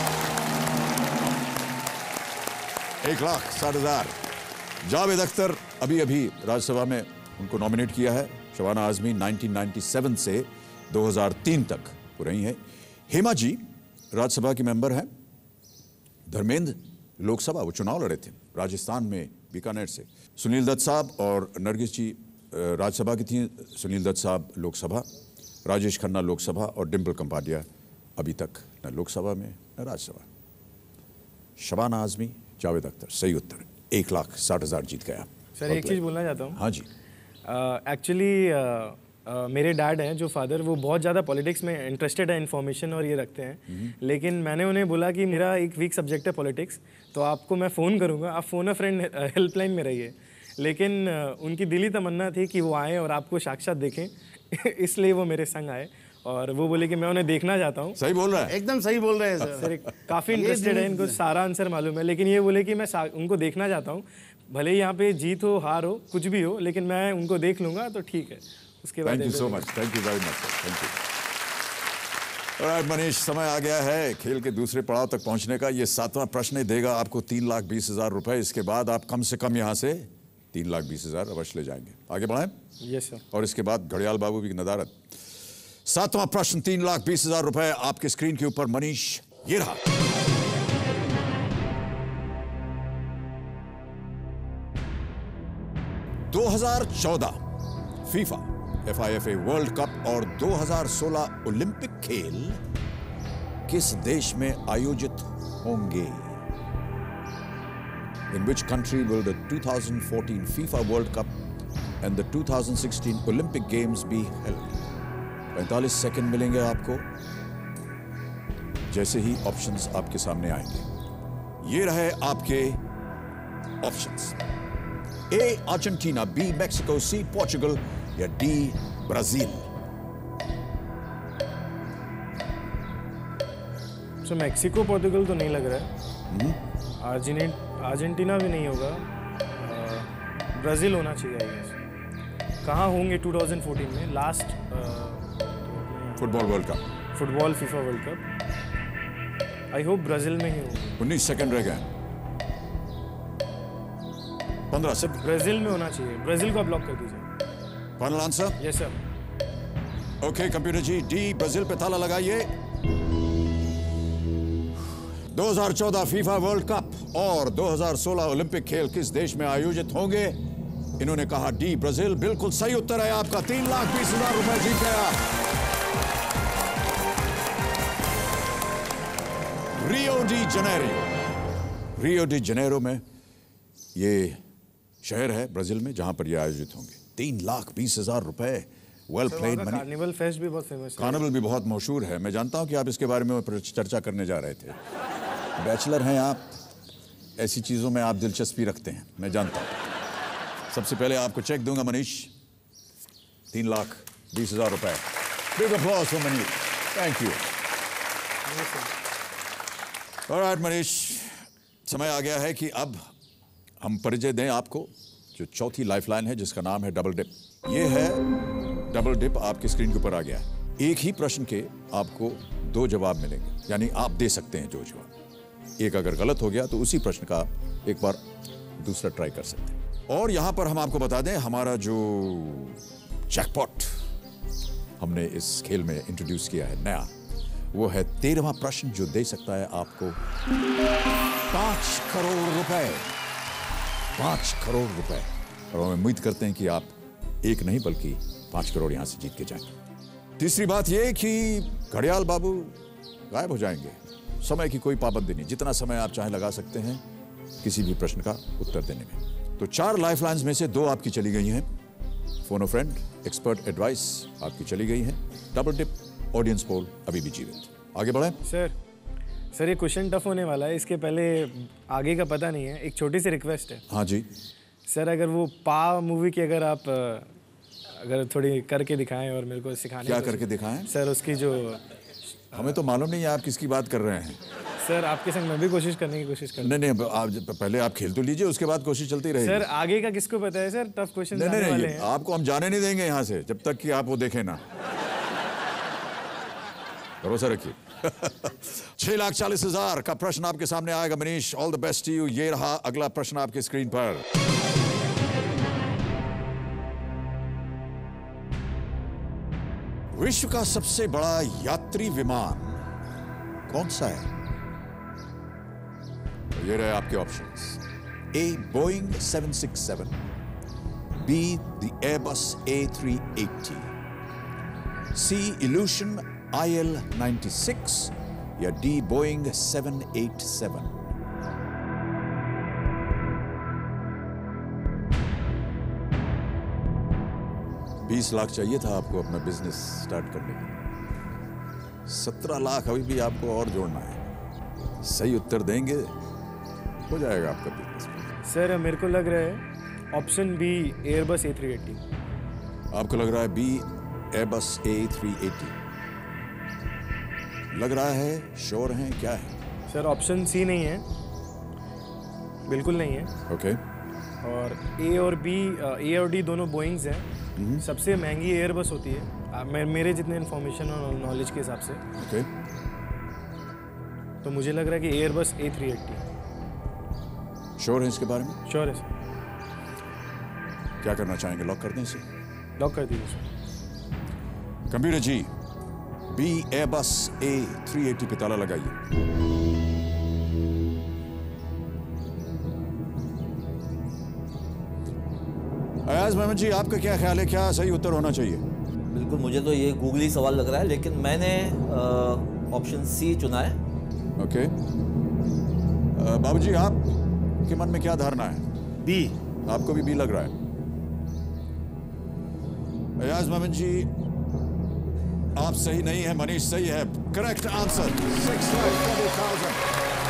एक लाख साठ हजार। जावेद अख्तर अभी अभी राज्यसभा में उनको नॉमिनेट किया है। शबाना आजमी उन्नीस सौ सत्तानवे से दो हज़ार तीन तक वो रही हैं। हेमा जी राज्यसभा की मेंबर हैं। धर्मेंद्र लोकसभा, वो चुनाव लड़े थे राजस्थान में बीकानेर से। सुनील दत्त साहब और नरगिस जी राज्यसभा की थी। सुनील दत्त साहब लोकसभा, राजेश खन्ना लोकसभा और डिम्पल कपाडिया अभी तक न लोकसभा में न राज्यसभा। शबाना आजमी, जावेद अख्तर सही उत्तर। एक लाख साठ हजार जीत गया। सर एक चीज़ बोलना चाहता हूँ। हाँ जी। एक्चुअली uh, uh, uh, मेरे डैड हैं जो फादर, वो बहुत ज़्यादा पॉलिटिक्स में इंटरेस्टेड है, इन्फॉर्मेशन और ये रखते हैं। लेकिन मैंने उन्हें बोला कि मेरा एक वीक सब्जेक्ट है पॉलिटिक्स, तो आपको मैं फ़ोन करूँगा, आप फ़ोन अ फ्रेंड हेल्पलाइन में रहिए। लेकिन uh, उनकी दिली तमन्ना थी कि वो आएँ और आपको साक्षात देखें इसलिए वो मेरे संग आए और वो बोले कि मैं उन्हें देखना चाहता हूँ। सही बोल रहा है, एकदम सही बोल रहे हैं सर। सर काफ़ी इंटरेस्टेड है, इनको सारा आंसर मालूम है, लेकिन ये बोले कि मैं उनको देखना चाहता हूँ, भले ही यहाँ पे जीत हो हार हो कुछ भी हो, लेकिन मैं उनको देख लूँगा तो ठीक है। उसके बाद thank you so much, thank you very much, thank you. Alright Manish, समय आ गया है खेल के दूसरे पड़ाव तक पहुंचने का। ये सातवां प्रश्न देगा आपको तीन लाख बीस हजार रुपए। इसके बाद आप कम से कम यहाँ से तीन लाख बीस हजार अवश्य ले जाएंगे। आगे बढ़ाएं। Yes sir. और इसके बाद घड़ियाल बाबू की नदारत। सातवां प्रश्न, तीन लाख बीस हजार रुपए आपके स्क्रीन के ऊपर। मनीष, ये रहा। दो हज़ार चौदह FIFA F I F A world cup और दो हज़ार सोलह ओलंपिक खेल किस देश में आयोजित होंगे? In which country will the two thousand fourteen FIFA World Cup and the two thousand sixteen Olympic Games be held? पैंतालीस सेकंड मिलेंगे आपको जैसे ही ऑप्शंस आपके सामने आएंगे। ये रहे आपके options. A Argentina, B Mexico, C Portugal या D Brazil. So Mexico Portugal तो नहीं लग रहा है, अर्जेंटीना अर्जेंटीना भी नहीं होगा, ब्राज़ील होना चाहिए आई गेस। कहाँ होंगे दो हज़ार चौदह में last football world cup, football FIFA world cup? I hope Brazil में ही होगा। उन्नीस सेकंड रह गए, पंद्रह से। ब्राज़ील में होना चाहिए, ब्राज़ील को ब्लॉक कर दीजिए। Final answer? Yes sir. Okay computer ji, D Brazil पे ताला लगाइए। दो हज़ार चौदह फीफा वर्ल्ड कप और दो हज़ार सोलह ओलंपिक खेल किस देश में आयोजित होंगे? इन्होंने कहा डी ब्राजील। बिल्कुल सही उत्तर है आपका। तीन लाख बीस हजार रुपए जीत गया। Rio de Janeiro. Rio de Janeiro में ये शहर है ब्राजील में जहां पर ये आयोजित होंगे। तीन लाख बीस हजार रुपए। Well played Manish. Carnival fest भी बहुत फेमस है। कार्निवल भी बहुत मशहूर है। मैं जानता हूं कि आप इसके बारे में चर्चा करने जा रहे थे। बैचलर हैं आप, ऐसी चीजों में आप दिलचस्पी रखते हैं, मैं जानता हूं। सबसे पहले आपको चेक दूंगा मनीष, तीन लाख बीस हजार रुपए। Big applause for Manish, thank you. Alright Manish, समय आ गया है कि अब हम परिचय दें आपको जो चौथी लाइफलाइन है जिसका नाम है डबल डिप। ये है डबल डिप, आपकी स्क्रीन के ऊपर आ गया है। एक ही प्रश्न के आपको दो जवाब मिलेंगे, यानी आप दे सकते हैं जो जवाब। एक अगर गलत हो गया तो उसी प्रश्न का एक बार दूसरा ट्राई कर सकते हैं। और यहां पर हम आपको बता दें, हमारा जो जैकपॉट हमने इस खेल में इंट्रोड्यूस किया है नया, वो है तेरहवां प्रश्न जो दे सकता है आपको पांच करोड़ रुपए। पांच करोड़ रुपए। और हम उम्मीद करते हैं कि आप एक नहीं बल्कि पांच करोड़ यहां से जीत के जाएंगे। तीसरी बात यह कि घड़ियाल बाबू गायब हो जाएंगे। समय की कोई पाबंदी नहीं, जितना समय आप चाहे लगा सकते हैं किसी भी प्रश्न का उत्तर देने में। तो चार लाइफलाइंस में से दो आपकी चली गई हैं। Phone a friend, expert advice आपकी चली गई है। डबल डिप, ऑडियंस पोल अभी भी जीवित। आगे बढ़ें सर। सर ये क्वेश्चन टफ होने वाला है, इसके पहले आगे का पता नहीं है। एक छोटी सी रिक्वेस्ट है। हाँ जी सर, अगर वो पा मूवी की अगर आप अगर थोड़ी करके दिखाएं और मेरे को सिखाने। क्या करके दिखाएं? सर उसकी जो, हमें तो मालूम नहीं है आप किसकी बात कर रहे हैं। सर आपके संग मैं भी कोशिश करने की कोशिश कर। नहीं नहीं, आप पहले आप खेल तो लीजिए, उसके बाद कोशिश चलती रहेगी। सर आगे का किसको पता है सर, टफ क्वेश्चन नहीं नहीं, वाले नहीं हैं। आपको हम जाने नहीं देंगे यहाँ से जब तक कि आप वो देखें ना। भरोसा रखिए। छह लाख चालीस हजार का प्रश्न आपके सामने आएगा Manish. All the best to you. ये रहा अगला प्रश्न आपकी स्क्रीन पर। विश्व का सबसे बड़ा यात्री विमान कौन सा है? तो ये रहे आपके options. A Boeing seven six seven, B the Airbus A three eighty, C Ilyushin I L ninety six या D Boeing seven eight seven. बीस लाख चाहिए था आपको अपना बिजनेस स्टार्ट करने के लिए। सत्रह लाख अभी भी आपको और जोड़ना है। सही उत्तर देंगे हो जाएगा आपका बिजनेस। सर मेरे को लग रहा है option B Airbus A three eighty. आपको लग रहा है B Airbus A three eighty? लग रहा है, श्योर हैं, क्या है? सर ऑप्शन सी नहीं है, बिल्कुल नहीं है। ओके। और ए और बी, ए और डी दोनों बोइंग्स हैं। सबसे महंगी एयरबस होती है आ, मे, मेरे जितने इन्फॉर्मेशन और नॉलेज के हिसाब से। ओके। तो मुझे लग रहा है कि Airbus A three eighty. Sure है इसके बारे में? श्योर है सर। क्या करना चाहेंगे, लॉक कर दें इसे? लॉक कर दीजिए sir. Computer ji, B Airbus A three eighty पे ताला लगाइए। अयाज मोहम्मद जी, आपका क्या ख्याल है, क्या सही उत्तर होना चाहिए? बिल्कुल, मुझे तो ये गूगली सवाल लग रहा है, लेकिन मैंने ऑप्शन सी चुना है। ओके। बाबूजी, आप के मन में क्या धारणा है? बी। आपको भी बी लग रहा है? अयाज मोहम्मद जी, आप सही नहीं है, मनीष सही है। Correct answer, six lakh twenty thousand.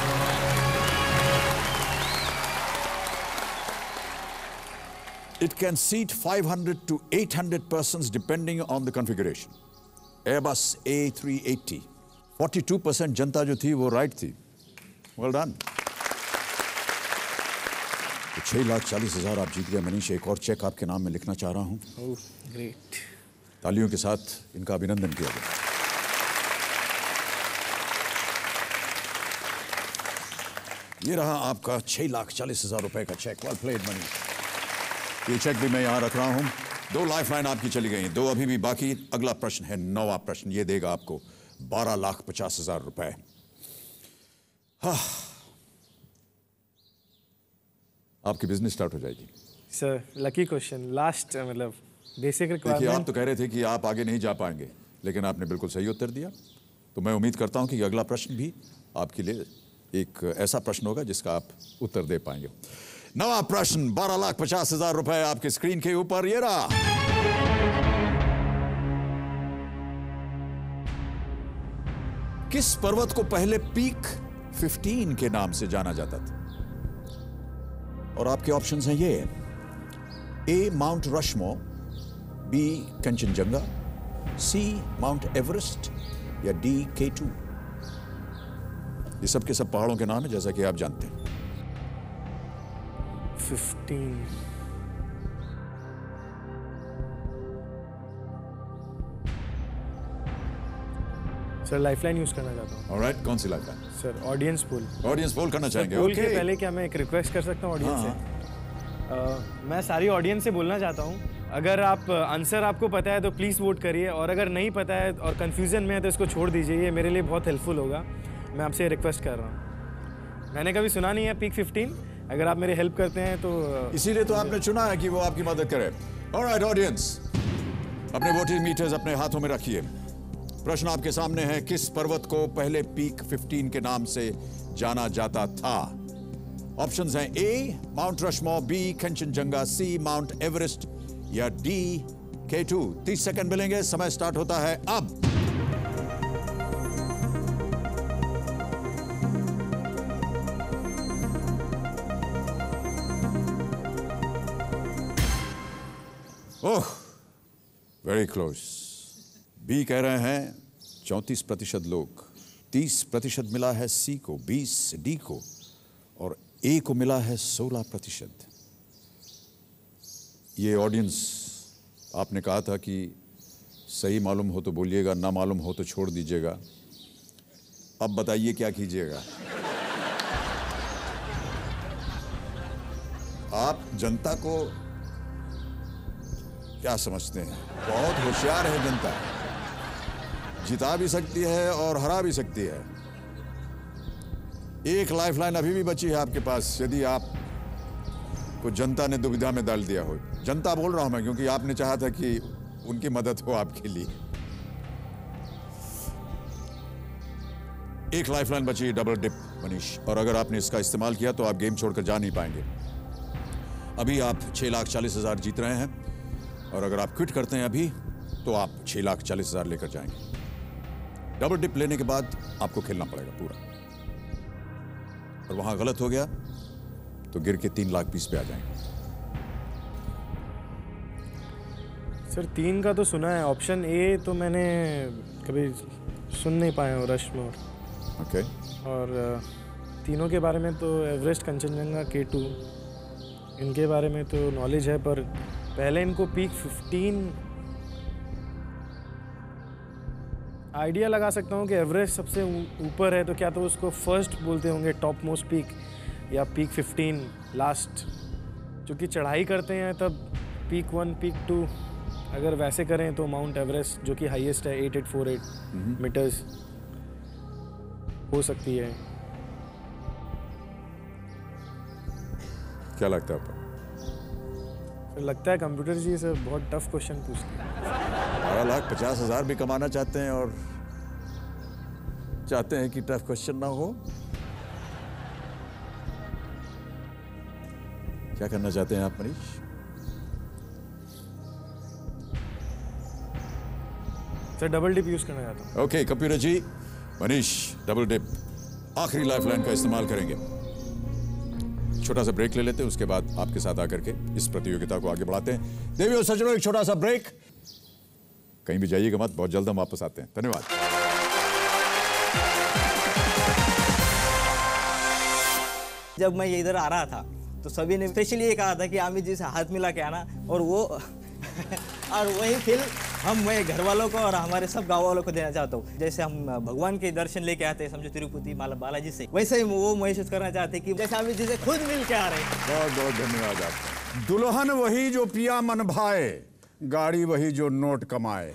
It can seat five hundred to eight hundred persons depending on the configuration. Airbus A three eighty. forty-two percent जनता जो थी वो राइट थी। Well done. तो छह लाख चालीस हजार आप जीत गए मनीष। एक और चेक आपके नाम में लिखना चाह रहा हूं। Oh great. तालियों के साथ इनका अभिनंदन किया जाए। ये रहा आपका छह लाख चालीस हजार रुपए का चेक। Well played Manish. ये चेक भी मैं यहां रख रहा हूं। दो लाइफलाइन आपकी चली गई, दो अभी भी बाकी। अगला प्रश्न है नौवां प्रश्न, ये देगा आपको बारह लाख पचास हजार रुपए। हाँ, आपकी बिजनेस स्टार्ट हो जाएगी। सर लकी क्वेश्चन, लास्ट मतलब बेसिक देखिए, आप रिक्वायरमेंट। तो कह रहे थे कि आप आगे नहीं जा पाएंगे, लेकिन आपने बिल्कुल सही उत्तर दिया। तो मैं उम्मीद करता हूं कि अगला प्रश्न भी आपके लिए एक ऐसा प्रश्न होगा जिसका आप उत्तर दे पाएंगे। नवा प्रश्न, बारह लाख पचास हजार रुपए आपके स्क्रीन के ऊपर, ये रहा। किस पर्वत को पहले पीक पंद्रह के नाम से जाना जाता था? और आपके ऑप्शंस हैं ये: A Mount Rushmore, B Kanchenjunga, C Mount Everest या डी के टू। ये सब के सब पहाड़ों के नाम है, जैसा कि आप जानते हैं। फिफ्टीन सर लाइफलाइन यूज करना चाहता हूँ। ऑलराइट, कौन सी lifeline? Sir audience poll. Audience poll करना चाहेंगे? Poll okay. के पहले क्या मैं एक रिक्वेस्ट कर सकता हूँ ऑडियंस हाँ, से? अ, मैं सारी ऑडियंस से बोलना चाहता हूँ, अगर आप आंसर आपको पता है तो प्लीज़ वोट करिए, और अगर नहीं पता है और कंफ्यूजन में है तो इसको छोड़ दीजिए, ये मेरे लिए बहुत हेल्पफुल होगा। मैं आपसे रिक्वेस्ट कर रहा हूँ। मैंने कभी सुना नहीं है पीक पंद्रह, अगर आप मेरी हेल्प करते हैं तो। इसीलिए तो आपने चुना है कि वो आपकी मदद करे। ऑलराइट ऑडियंस, अपने वोटिंग मीटर्स अपने हाथों में रखिए। प्रश्न आपके सामने है, किस पर्वत को पहले पीक पंद्रह के नाम से जाना जाता था? ऑप्शंस हैं A Mount Rushmore, B Kanchenjunga, C Mount Everest या डी के टू। तीस सेकंड मिलेंगे, समय स्टार्ट होता है अब। ओह, वेरी क्लोज। बी कह रहे हैं चौंतीस प्रतिशत लोग, तीस प्रतिशत मिला है सी को, बीस डी को, और ए को मिला है सोलह प्रतिशत। ये ऑडियंस, आपने कहा था कि सही मालूम हो तो बोलिएगा, ना मालूम हो तो छोड़ दीजिएगा। अब बताइए क्या कीजिएगा? आप जनता को क्या समझते हैं? बहुत होशियार है जनता, जिता भी सकती है और हरा भी सकती है। एक लाइफलाइन अभी भी बची है आपके पास, यदि आप को जनता ने दुविधा में डाल दिया हो। जनता बोल रहा हूं मैं, क्योंकि आपने चाहा था कि उनकी मदद हो आपके लिए। एक लाइफलाइन बची, डबल डिप मनीष, और अगर आपने इसका इस्तेमाल किया तो आप गेम छोड़कर जा नहीं पाएंगे। अभी आप छह लाख चालीस हजार जीत रहे हैं, और अगर आप क्विट करते हैं अभी तो आप छह लाख चालीस हजार लेकर जाएंगे। डबल डिप लेने के बाद आपको खेलना पड़ेगा पूरा, और वहां गलत हो गया तो गिर के तीन लाख बीस पे आ जाएंगे। सर तीन का तो सुना है, ऑप्शन ए तो मैंने कभी सुन नहीं पाया हूँ, रशमोर। ओके। और तीनों के बारे में तो एवरेस्ट, कंचनजंगा, के टू, इनके बारे में तो नॉलेज है, पर पहले इनको पीक पंद्रह आइडिया लगा सकता हूँ कि एवरेस्ट सबसे ऊपर है, तो क्या तो उसको फर्स्ट बोलते होंगे, टॉप मोस्ट पीक, या पीक पंद्रह लास्ट। क्योंकि चढ़ाई करते हैं तब पीक वन, पीक टू, अगर वैसे करें तो माउंट एवरेस्ट जो कि हाईएस्ट है अठासी सौ अड़तालीस मीटर्स हो सकती है। क्या लगता है आपको? लगता है कंप्यूटर जी से बहुत टफ क्वेश्चन पूछते हैं। बारह लाख पचास हजार भी कमाना चाहते हैं और चाहते हैं कि टफ क्वेश्चन ना हो। क्या करना चाहते हैं आप Manish? Sir double dip use करना चाहता हूँ। Okay computer ji, Manish double dip आखिरी लाइफलाइन का इस्तेमाल करेंगे। छोटा सा ब्रेक ले लेते हैं, उसके बाद आपके साथ आकर के इस प्रतियोगिता को आगे बढ़ाते हैं। देवियों सज्जनों, एक छोटा सा ब्रेक, कहीं भी जाइएगा मत, बहुत जल्द हम वापस आते हैं। धन्यवाद। जब मैं ये इधर आ रहा था तो सभी ने स्पेशली ये कहा था कि अमित जी से हाथ मिला के आना, और वो और वही फील हम मैं घर वालों को और हमारे सब गाँव वालों को देना चाहता हूँ। जैसे हम भगवान के दर्शन लेके आते हैं, समझो तिरुपति माला बालाजी से, वैसे ही वो महसूस करना चाहते कि जैसे अमित जी से खुद मिल के आ रहे हैं। बहुत बहुत धन्यवाद आपका। दुल्हन वही जो पिया मन भाए, गाड़ी वही जो नोट कमाए।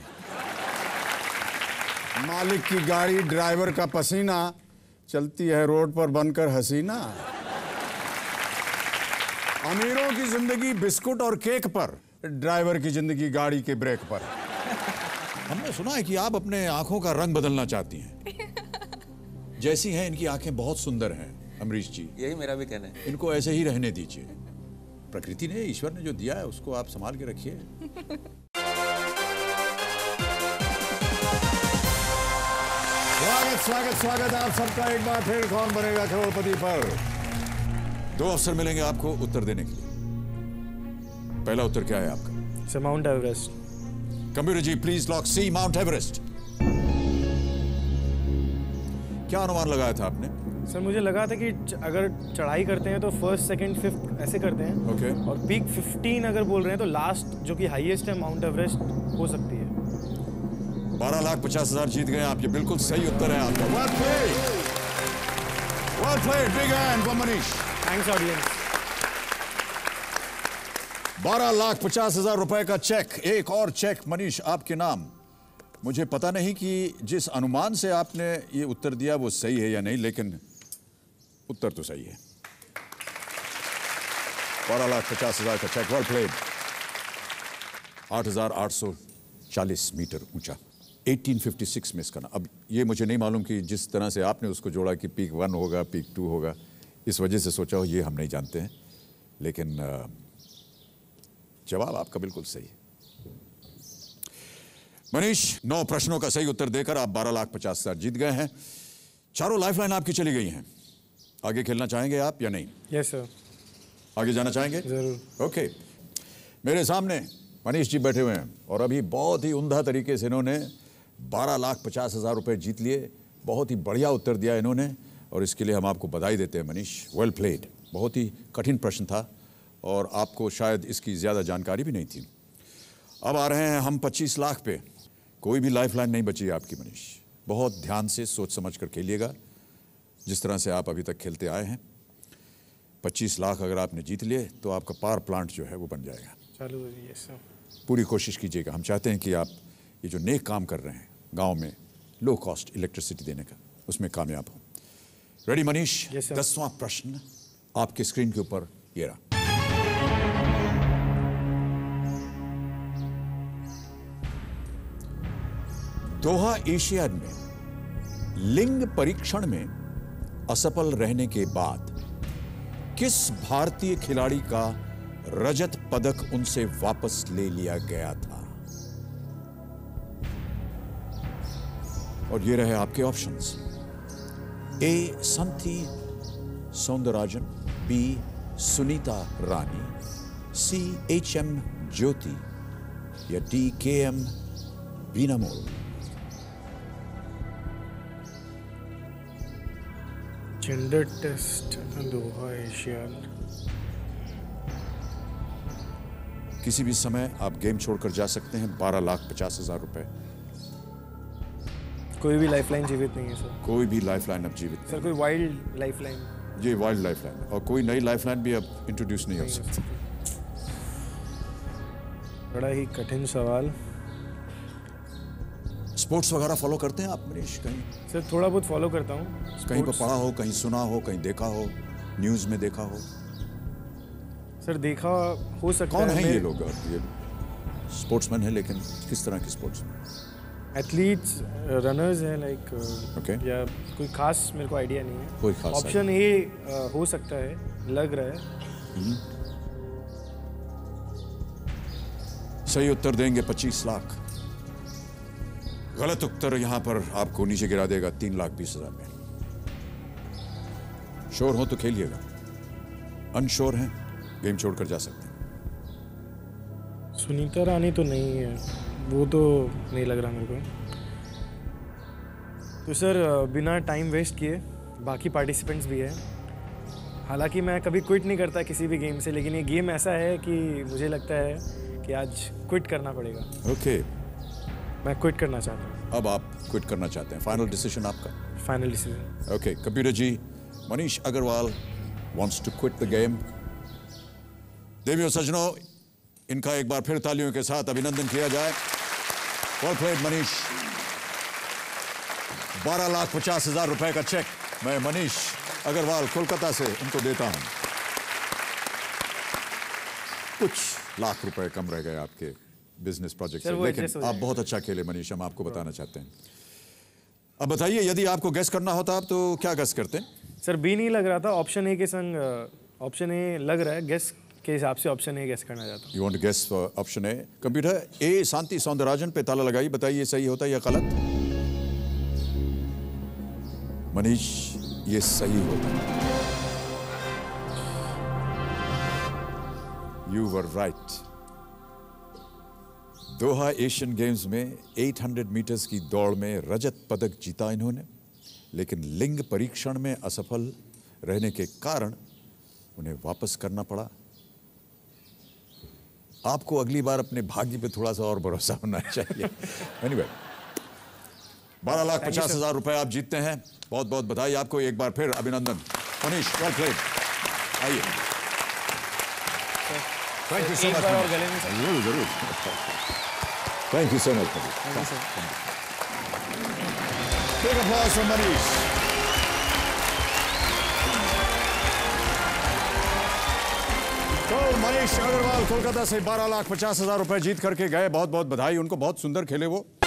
मालिक की गाड़ी, ड्राइवर का पसीना, चलती है रोड पर बनकर हसीना। अमीरों की जिंदगी बिस्कुट और केक पर, ड्राइवर की जिंदगी गाड़ी के ब्रेक पर। हमने सुना है कि आप अपने आंखों का रंग बदलना चाहती हैं। जैसी हैं इनकी आंखें बहुत सुंदर हैं अमरीश जी। यही मेरा भी कहना है। इनको ऐसे ही रहने दीजिए। प्रकृति ने, ईश्वर ने जो दिया है उसको आप संभाल के रखिए। स्वागत स्वागत स्वागत आप सबका एक बार फिर कौन बनेगा करोड़पति पर। दो अवसर मिलेंगे आपको उत्तर देने के लिए। पहला उत्तर क्या है आपका? Sir Mount Everest. Computer ji please lock C Mount Everest. क्या अनुमान लगाया था आपने? सर मुझे लगा था कि अगर चढ़ाई करते हैं तो फर्स्ट सेकंड फिफ्थ ऐसे करते हैं। Okay okay. और पीक पंद्रह अगर बोल रहे हैं तो लास्ट जो कि हाईएस्ट है माउंट एवरेस्ट हो सकती है। बारह लाख पचास हजार जीत गए आप। ये बिल्कुल सही उत्तर है आपका। Well played. Well played. Big hand for Manish. Thanks audience. बारह लाख पचास हजार रुपए का चेक, एक और चेक मनीष आपके नाम। मुझे पता नहीं कि जिस अनुमान से आपने ये उत्तर दिया वो सही है या नहीं, लेकिन उत्तर तो सही है। बारह लाख पचास हजार का चेक। Well played. आठ हजार आठ सौ चालीस मीटर ऊंचा, अठारह सौ छप्पन में इसका नाम। अब ये मुझे नहीं मालूम कि जिस तरह से आपने उसको जोड़ा कि पीक वन होगा, पीक टू होगा, इस वजह से सोचा हो, ये हम नहीं जानते हैं, लेकिन जवाब आपका बिल्कुल सही है। मनीष, नौ प्रश्नों का सही उत्तर देकर आप बारह लाख पचास हजार जीत गए हैं। चारों लाइफलाइन आपकी चली गई हैं। आगे खेलना चाहेंगे आप या नहीं? Yes sir. आगे जाना चाहेंगे? जरूर। ओके। मेरे सामने मनीष जी बैठे हुए हैं और अभी बहुत ही उम्दा तरीके से इन्होंने बारह लाख पचास हजार रुपए जीत लिए। बहुत ही बढ़िया उत्तर दिया इन्होंने और इसके लिए हम आपको बधाई देते हैं मनीष। Well played. बहुत ही कठिन प्रश्न था और आपको शायद इसकी ज़्यादा जानकारी भी नहीं थी। अब आ रहे हैं हम पच्चीस लाख पे। कोई भी लाइफलाइन नहीं बची है आपकी मनीष। बहुत ध्यान से सोच समझ कर खेलिएगा, जिस तरह से आप अभी तक खेलते आए हैं। पच्चीस लाख अगर आपने जीत लिए तो आपका पावर प्लांट जो है वो बन जाएगा। चलो यस सर। पूरी कोशिश कीजिएगा। हम चाहते हैं कि आप ये जो नेक काम कर रहे हैं गांव में लो कॉस्ट इलेक्ट्रिसिटी देने का, उसमें कामयाब हो। रेडी मनीष? yes, दसवां प्रश्न आपके स्क्रीन के ऊपर ये रहा। दोहा एशियाड में लिंग परीक्षण में असफल रहने के बाद किस भारतीय खिलाड़ी का रजत पदक उनसे वापस ले लिया गया था? और ये रहे आपके options. A Santhi Soundarajan, B Sunita Rani, C H M Jyothi या D K M Beenamol. Gender test Doha Asiad. किसी भी समय आप गेम छोड़कर जा सकते हैं। बारह लाख पचास हजार रुपए। कोई भी लाइफलाइन जीवित नहीं है सर। कोई भी लाइफलाइन अब जीवित सर कोई वाइल्ड लाइफलाइन? ये वाइल्ड लाइफलाइन और कोई नई लाइफलाइन भी अब इंट्रोड्यूस नहीं हो सकती। बड़ा ही कठिन सवाल। स्पोर्ट्स वगैरह फॉलो करते हैं आप मनीष? कहीं सर थोड़ा बहुत फॉलो करता हूँ। कहीं पर पढ़ा हो, कहीं सुना हो, कहीं देखा हो, न्यूज में देखा हो? सर देखा हो सकता है। कौन है ये लोग? ये स्पोर्ट्समैन है, लेकिन किस तरह के स्पोर्ट्समैन? एथलीट्स, रनर्स हैं लाइक। ओके। या कोई खास मेरे को आइडिया नहीं है। कोई खास ऑप्शन ए हो सकता है, लग रहा है। सही उत्तर देंगे पच्चीस लाख। गलत उत्तर यहां पर आपको नीचे गिरा देगा तीन लाख बीस हजार में। श्योर हो तो खेलिएगा, अनश्योर हैं गेम छोड़कर जा सकते हैं। सुनीता रानी तो नहीं है, वो तो नहीं लग रहा मेरे को। तो सर बिना टाइम वेस्ट किए, बाकी पार्टिसिपेंट्स भी हैं। हालांकि मैं कभी क्विट नहीं करता किसी भी गेम से, लेकिन ये गेम ऐसा है कि मुझे लगता है कि आज क्विट करना पड़ेगा। ओके। मैं क्विट करना चाहता हूँ। अब आप क्विट करना चाहते हैं? फाइनल डिसीजन आपका? Final decision. Okay computer ji, Manish Agarwal wants to quit the game। देवियों सज्जनों, इनका एक बार फिर तालियों के साथ अभिनंदन किया जाए। Well played Manish. बारह लाख पचास हजार रुपए का चेक मैं मनीष अग्रवाल कोलकाता से उनको देता हूं। कुछ लाख रुपए कम रह गए आपके बिजनेस प्रोजेक्ट से, लेकिन आप बहुत अच्छा खेले मनीष, हम आपको बताना चाहते हैं। अब बताइए, यदि आपको गेस करना होता आप तो क्या गेस करते हैं? सर बी नहीं लग रहा था, ऑप्शन ए के संग ऑप्शन ए लग रहा है, गेस के हिसाब से ऑप्शन ए गेस करना चाहता हूँ। You want to guess option A? Computer A Shanti Soundarajan पे ताला लगाइए, बताइए सही होता है या गलत? मनीष, ये सही होता है। You were right. Doha Asian games में आठ सौ मीटर्स की दौड़ में रजत पदक जीता इन्होंने, लेकिन लिंग परीक्षण में असफल रहने के कारण उन्हें वापस करना पड़ा। आपको अगली बार अपने भाग्य पे थोड़ा सा और भरोसा होना चाहिए। एनीवे, बारह लाख पचास हजार रुपए आप जीतते हैं। बहुत बहुत बधाई आपको, एक बार फिर अभिनंदन। Manish, well played. आइए। Thank you so much. जरूर जरूर। Thank you so much. Big applause for Manish. तो मनीष अग्रवाल कोलकाता से बारह लाख पचास हजार रुपए जीत करके गए। बहुत बहुत बधाई उनको, बहुत सुंदर खेले वो।